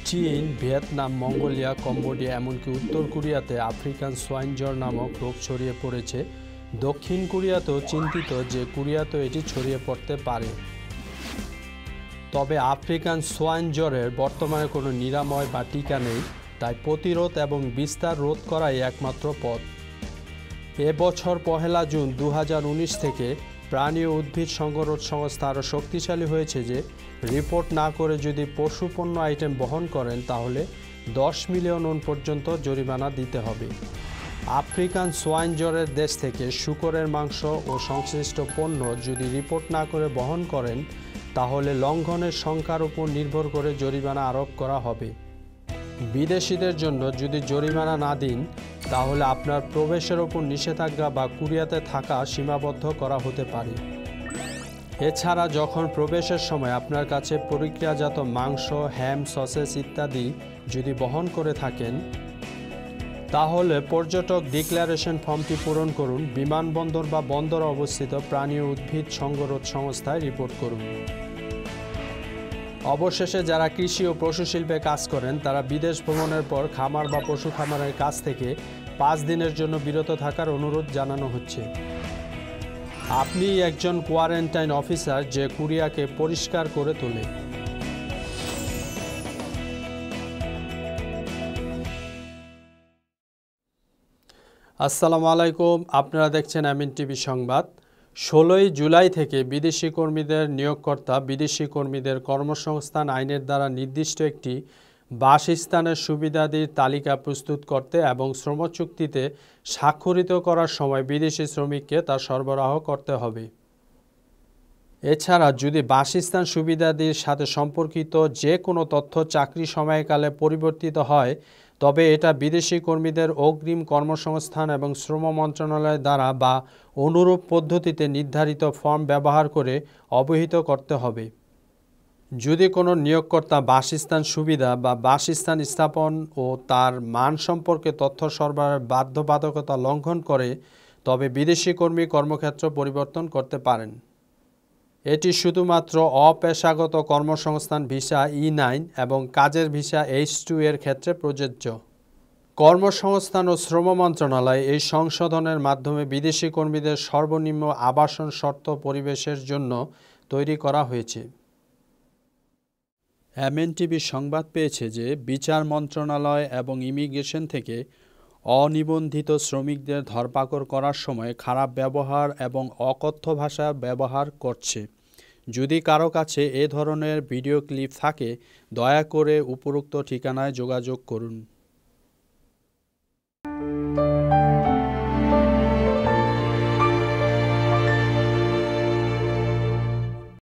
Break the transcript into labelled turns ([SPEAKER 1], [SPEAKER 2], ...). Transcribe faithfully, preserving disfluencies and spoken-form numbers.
[SPEAKER 1] চীন, Vietnam, Mongolia, Cambodia এমনকি উত্তর কোরিয়াতে আফ্রিকান সোয়াইন জ্বর নামক রোগ ছড়িয়ে পড়েছে। দক্ষিণ কোরিয়াতেও চিন্তিত যে কোরিয়াতেও এটি ছড়িয়ে পড়তে পারে। তবে আফ্রিকান সোয়াইন জ্বরের বর্তমানে কোনো নিরাময় বা টিকা নেই, তাই প্রতিরোধ এবং বিস্তার রোধ করাই একমাত্র পথ। এবছর পহেলা জুন দু হাজার উনিশ থেকে প্রাণী ও উদ্ভিদ সংরক্ষণ সংস্থা আরও শক্তিশালী হয়েছে যে রিপোর্ট না করে যদি পশুপণ্য আইটেম বহন করেন তাহলে দশ মিলিয়ন ওন পর্যন্ত জরিমানা দিতে হবে। আফ্রিকান সোয়াইন জ্বরের দেশ থেকে শূকরের মাংস ও সংশ্লিষ্ট পণ্য যদি রিপোর্ট না করে বহন করেন তাহলে লঙ্ঘনের সংখ্যার উপর নির্ভর করে জরিমানা আরোপ করা হবে। বিদেশিদের জন্য যদি জরিমানা না দিন তাহলে আপনার প্রবেশের ওপর নিষেধাজ্ঞা বা কোরিয়াতে থাকা সীমাবদ্ধ করা হতে পারে। এছাড়া যখন প্রবেশের সময় আপনার কাছে প্রক্রিয়াজাত মাংস, হ্যাম, সসেজ ইত্যাদি যদি বহন করে থাকেন তাহলে পর্যটক ডিক্লারেশন ফর্মটি পূরণ করুন, বিমানবন্দর বা বন্দরে অবস্থিত প্রাণী ও উদ্ভিদ সংরক্ষণ সংস্থায় রিপোর্ট করুন। অবশেষে যারা কৃষি ও পশু শিল্পে কাজ করেন তারা বিদেশ ভ্রমণের পর খামার বা পশু খামারের কাছ থেকে পাঁচ দিনের জন্য বিরত থাকার অনুরোধ জানানো হচ্ছে। আপনি একজন কোয়ারেন্টাইন অফিসার যে কোরিয়াকে পরিষ্কার করে তোলে। আসসালামু আলাইকুম, আপনারা দেখছেন এমএন টিভি সংবাদ। ষোলোই জুলাই থেকে বিদেশি কর্মীদের নিয়োগকর্তা বিদেশি কর্মীদের কর্মসংস্থান আইনের দ্বারা নির্দিষ্ট একটি বাসস্থানের সুবিধাদির তালিকা প্রস্তুত করতে এবং শ্রমচুক্তিতে স্বাক্ষরিত করার সময় বিদেশি শ্রমিককে তা সরবরাহ করতে হবে। এছাড়া যদি বাসস্থান সুবিধাদির সাথে সম্পর্কিত যে কোনো তথ্য চাকরি সময়কালে পরিবর্তিত হয় তবে এটা বিদেশি কর্মীদের অগ্রিম কর্মসংস্থান এবং শ্রম মন্ত্রণালয় দ্বারা বা অনুরূপ পদ্ধতিতে নির্ধারিত ফর্ম ব্যবহার করে অবহিত করতে হবে। যদি কোনো নিয়োগকর্তা বাসস্থান সুবিধা বা বাসস্থান স্থাপন ও তার মান সম্পর্কে তথ্য সরবরাহের বাধ্যবাধকতা লঙ্ঘন করে তবে বিদেশি কর্মী কর্মক্ষেত্র পরিবর্তন করতে পারেন। এটি শুধুমাত্র অপেশাগত কর্মসংস্থান ভিসা ই নাইন এবং কাজের ভিসা এইচ টু এর ক্ষেত্রে প্রযোজ্য। কর্মসংস্থান ও শ্রম মন্ত্রণালয় এই সংশোধনের মাধ্যমে বিদেশি কর্মীদের সর্বনিম্ন আবাসন শর্ত পরিবেশের জন্য তৈরি করা হয়েছে। এমএন টিভি সংবাদ পেয়েছে যে বিচার মন্ত্রণালয় এবং ইমিগ্রেশন থেকে অনিবন্ধিত শ্রমিকদের ধরপাকড় করার সময় খারাপ ব্যবহার এবং অকথ্য ভাষা ব্যবহার করছে। যদি কারো কাছে এ ধরনের ভিডিও ক্লিপ থাকে দয়া করে উপরোক্ত ঠিকানায় যোগাযোগ করুন।